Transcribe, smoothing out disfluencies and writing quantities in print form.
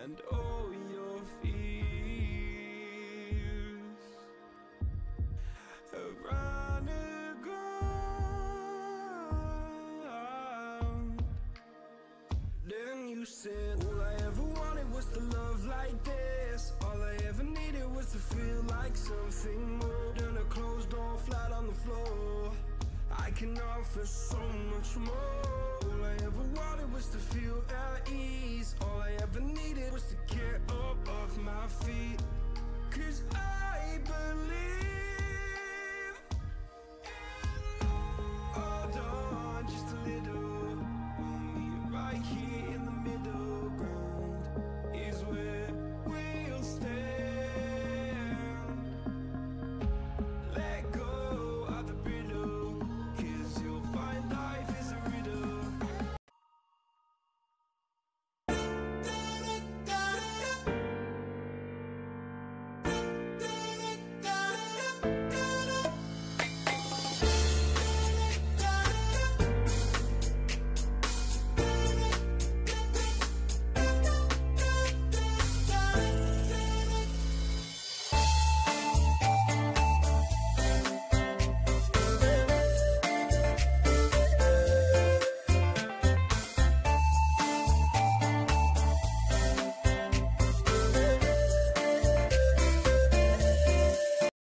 and all your fears have run aground. Then you said, all I ever wanted was to love like this. All I ever needed was to feel like something more than a closed door flat on the floor. I can offer so much more. All I ever wanted was to